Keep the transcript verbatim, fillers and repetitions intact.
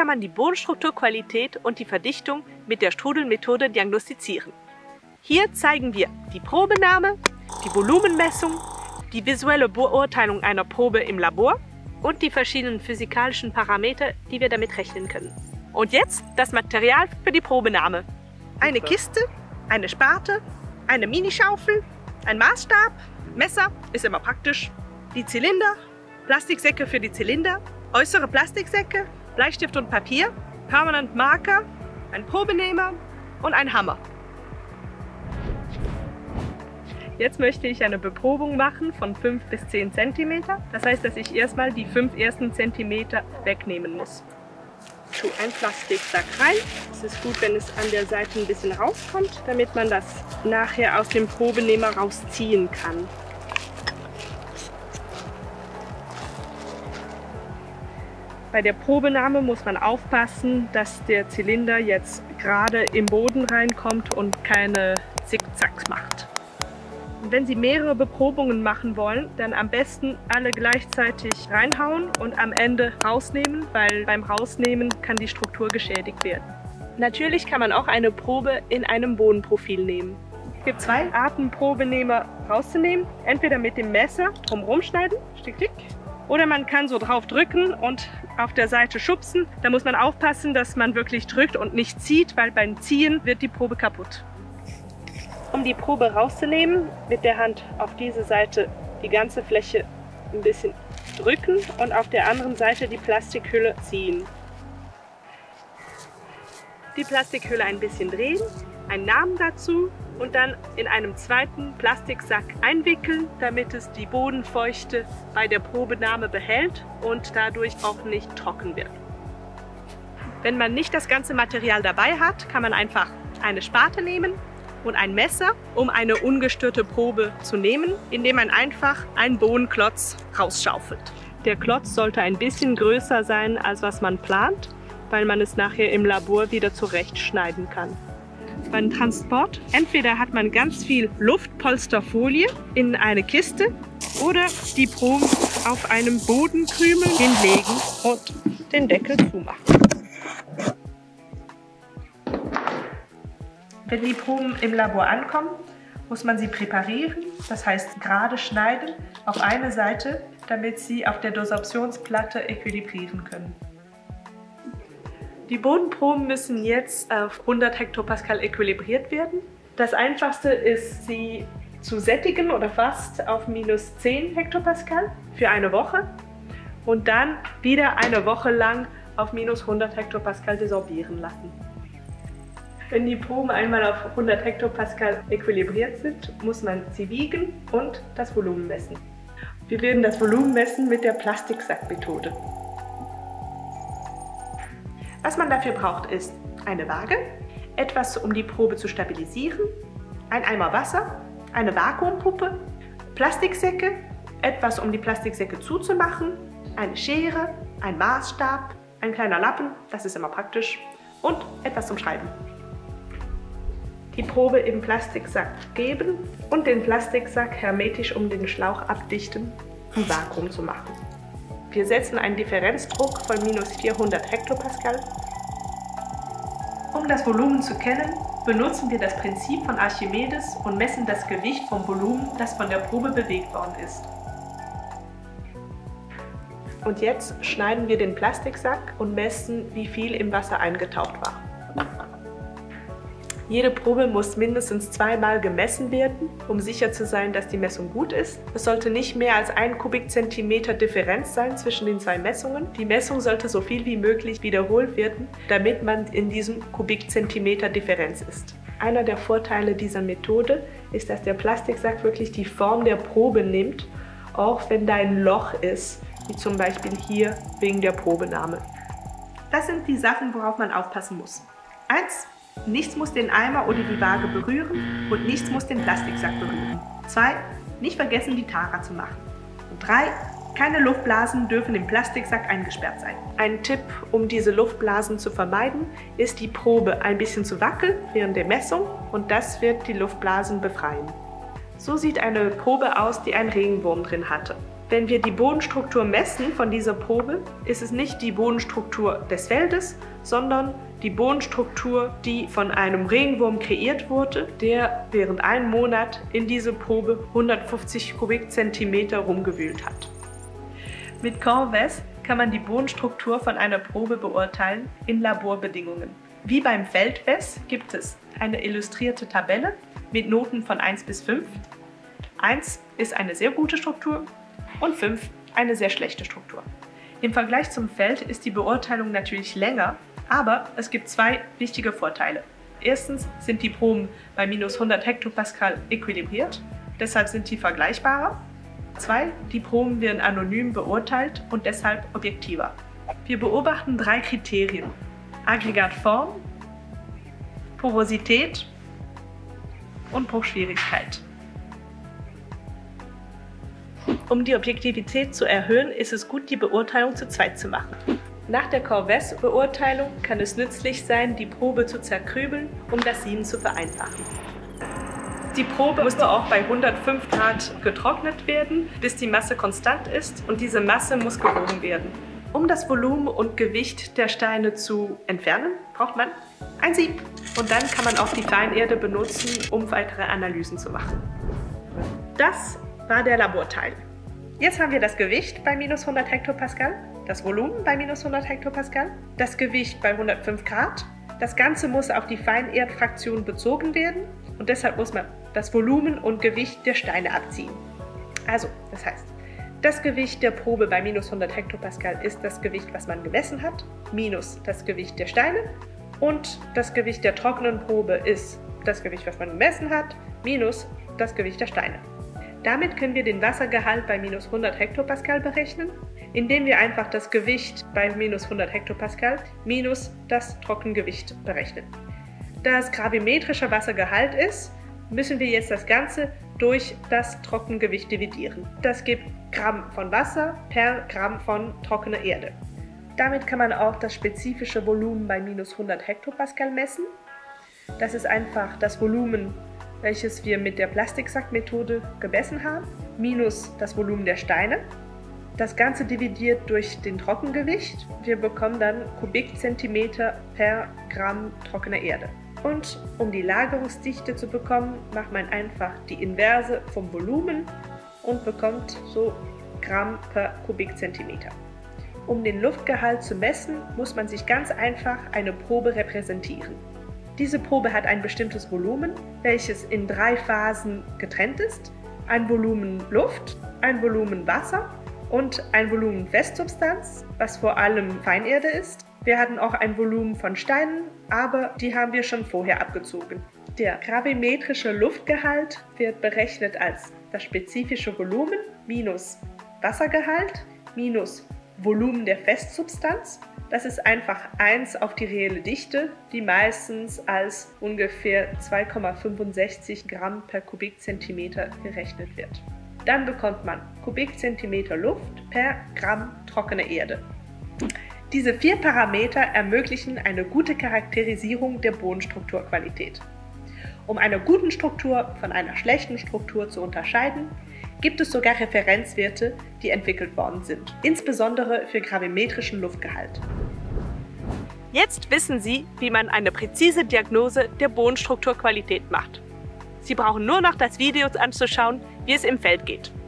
kann man die Bodenstrukturqualität und die Verdichtung mit der Strudelmethode diagnostizieren. Hier zeigen wir die Probenahme, die Volumenmessung, die visuelle Beurteilung einer Probe im Labor und die verschiedenen physikalischen Parameter, die wir damit rechnen können. Und jetzt das Material für die Probenahme. Eine Kiste, eine Spate, eine Minischaufel, ein Maßstab, Messer, ist immer praktisch, die Zylinder, Plastiksäcke für die Zylinder, äußere Plastiksäcke, Bleistift und Papier, Permanent Marker, ein Probenehmer und ein Hammer. Jetzt möchte ich eine Beprobung machen von fünf bis zehn Zentimeter. Das heißt, dass ich erstmal die fünf ersten Zentimeter wegnehmen muss. Ich tue ein Plastiksack rein. Es ist gut, wenn es an der Seite ein bisschen rauskommt, damit man das nachher aus dem Probenehmer rausziehen kann. Bei der Probenahme muss man aufpassen, dass der Zylinder jetzt gerade im Boden reinkommt und keine Zickzacks macht. Und wenn Sie mehrere Beprobungen machen wollen, dann am besten alle gleichzeitig reinhauen und am Ende rausnehmen, weil beim Rausnehmen kann die Struktur geschädigt werden. Natürlich kann man auch eine Probe in einem Bodenprofil nehmen. Es gibt zwei Arten, Probenehmer rauszunehmen. Entweder mit dem Messer drumherum schneiden, stick, stick, oder man kann so drauf drücken und auf der Seite schubsen. Da muss man aufpassen, dass man wirklich drückt und nicht zieht, weil beim Ziehen wird die Probe kaputt. Um die Probe rauszunehmen, mit der Hand auf diese Seite die ganze Fläche ein bisschen drücken und auf der anderen Seite die Plastikhülle ziehen. Die Plastikhülle ein bisschen drehen, einen Namen dazu und dann in einem zweiten Plastiksack einwickeln, damit es die Bodenfeuchte bei der Probenahme behält und dadurch auch nicht trocken wird. Wenn man nicht das ganze Material dabei hat, kann man einfach eine Spate nehmen und ein Messer, um eine ungestörte Probe zu nehmen, indem man einfach einen Bodenklotz rausschaufelt. Der Klotz sollte ein bisschen größer sein, als was man plant, weil man es nachher im Labor wieder zurechtschneiden kann. Beim Transport, entweder hat man ganz viel Luftpolsterfolie in eine Kiste oder die Proben auf einem Bodenkrümel hinlegen und den Deckel zumachen. Wenn die Proben im Labor ankommen, muss man sie präparieren, das heißt gerade schneiden auf eine Seite, damit sie auf der Desorptionsplatte equilibrieren können. Die Bodenproben müssen jetzt auf hundert Hektopascal equilibriert werden. Das Einfachste ist, sie zu sättigen oder fast auf minus zehn Hektopascal für eine Woche und dann wieder eine Woche lang auf minus hundert Hektopascal desorbieren lassen. Wenn die Proben einmal auf hundert Hektopascal equilibriert sind, muss man sie wiegen und das Volumen messen. Wir werden das Volumen messen mit der Plastiksackmethode. Was man dafür braucht, ist eine Waage, etwas, um die Probe zu stabilisieren, ein Eimer Wasser, eine Vakuumpuppe, Plastiksäcke, etwas, um die Plastiksäcke zuzumachen, eine Schere, ein Maßstab, ein kleiner Lappen, das ist immer praktisch, und etwas zum Schreiben. Die Probe im Plastiksack geben und den Plastiksack hermetisch um den Schlauch abdichten, um Vakuum zu machen. Wir setzen einen Differenzdruck von minus vierhundert Hektopascal. Um das Volumen zu kennen, benutzen wir das Prinzip von Archimedes und messen das Gewicht vom Volumen, das von der Probe bewegt worden ist. Und jetzt schneiden wir den Plastiksack und messen, wie viel im Wasser eingetaucht war. Jede Probe muss mindestens zweimal gemessen werden, um sicher zu sein, dass die Messung gut ist. Es sollte nicht mehr als ein Kubikzentimeter Differenz sein zwischen den zwei Messungen. Die Messung sollte so viel wie möglich wiederholt werden, damit man in diesem Kubikzentimeter Differenz ist. Einer der Vorteile dieser Methode ist, dass der Plastiksack wirklich die Form der Probe nimmt, auch wenn da ein Loch ist, wie zum Beispiel hier wegen der Probenahme. Das sind die Sachen, worauf man aufpassen muss. Eins. Nichts muss den Eimer oder die Waage berühren und nichts muss den Plastiksack berühren. zwei. Nicht vergessen, die Tara zu machen. Und drei. Keine Luftblasen dürfen im Plastiksack eingesperrt sein. Ein Tipp, um diese Luftblasen zu vermeiden, ist die Probe ein bisschen zu wackeln während der Messung und das wird die Luftblasen befreien. So sieht eine Probe aus, die einen Regenwurm drin hatte. Wenn wir die Bodenstruktur messen von dieser Probe, ist es nicht die Bodenstruktur des Feldes, sondern die Bodenstruktur, die von einem Regenwurm kreiert wurde, der während einem Monat in diese Probe hundertfünfzig Kubikzentimeter rumgewühlt hat. Mit Conves kann man die Bodenstruktur von einer Probe beurteilen in Laborbedingungen. Wie beim Feldvess gibt es eine illustrierte Tabelle mit Noten von eins bis fünf. eins ist eine sehr gute Struktur und fünf eine sehr schlechte Struktur. Im Vergleich zum Feld ist die Beurteilung natürlich länger, aber es gibt zwei wichtige Vorteile. Erstens sind die Proben bei minus hundert Hektopascal äquilibriert, deshalb sind die vergleichbarer. Zwei, die Proben werden anonym beurteilt und deshalb objektiver. Wir beobachten drei Kriterien: Aggregatform, Porosität und Bruchschwierigkeit. Um die Objektivität zu erhöhen, ist es gut, die Beurteilung zu zweit zu machen. Nach der Conves-Beurteilung kann es nützlich sein, die Probe zu zerkrübeln, um das Sieben zu vereinfachen. Die Probe musste auch bei hundertfünf Grad getrocknet werden, bis die Masse konstant ist, und diese Masse muss gewogen werden. Um das Volumen und Gewicht der Steine zu entfernen, braucht man ein Sieb. Und dann kann man auch die Feinerde benutzen, um weitere Analysen zu machen. Das war der Laborteil. Jetzt haben wir das Gewicht bei minus hundert Hektopascal, das Volumen bei minus hundert Hektopascal, das Gewicht bei hundertfünf Grad. Das Ganze muss auf die Feinerdfraktion bezogen werden und deshalb muss man das Volumen und Gewicht der Steine abziehen. Also, das heißt, das Gewicht der Probe bei minus hundert Hektopascal ist das Gewicht, was man gemessen hat, minus das Gewicht der Steine, und das Gewicht der trockenen Probe ist das Gewicht, was man gemessen hat, minus das Gewicht der Steine. Damit können wir den Wassergehalt bei minus hundert Hektopascal berechnen, indem wir einfach das Gewicht bei minus hundert Hektopascal minus das Trockengewicht berechnen. Da es gravimetrischer Wassergehalt ist, müssen wir jetzt das Ganze durch das Trockengewicht dividieren. Das gibt Gramm von Wasser per Gramm von trockener Erde. Damit kann man auch das spezifische Volumen bei minus hundert Hektopascal messen. Das ist einfach das Volumen, welches wir mit der Plastiksackmethode gemessen haben, minus das Volumen der Steine. Das Ganze dividiert durch den Trockengewicht. Wir bekommen dann Kubikzentimeter per Gramm trockener Erde. Und um die Lagerungsdichte zu bekommen, macht man einfach die Inverse vom Volumen und bekommt so Gramm per Kubikzentimeter. Um den Luftgehalt zu messen, muss man sich ganz einfach eine Probe repräsentieren. Diese Probe hat ein bestimmtes Volumen, welches in drei Phasen getrennt ist. Ein Volumen Luft, ein Volumen Wasser und ein Volumen Festsubstanz, was vor allem Feinerde ist. Wir hatten auch ein Volumen von Steinen, aber die haben wir schon vorher abgezogen. Der gravimetrische Luftgehalt wird berechnet als das spezifische Volumen minus Wassergehalt minus Volumen der Festsubstanz. Das ist einfach eins auf die reelle Dichte, die meistens als ungefähr zwei Komma fünfundsechzig Gramm per Kubikzentimeter gerechnet wird. Dann bekommt man Kubikzentimeter Luft per Gramm trockene Erde. Diese vier Parameter ermöglichen eine gute Charakterisierung der Bodenstrukturqualität. Um eine gute Struktur von einer schlechten Struktur zu unterscheiden, gibt es sogar Referenzwerte, die entwickelt worden sind, insbesondere für gravimetrischen Luftgehalt. Jetzt wissen Sie, wie man eine präzise Diagnose der Bodenstrukturqualität macht. Sie brauchen nur noch das Video anzuschauen, wie es im Feld geht.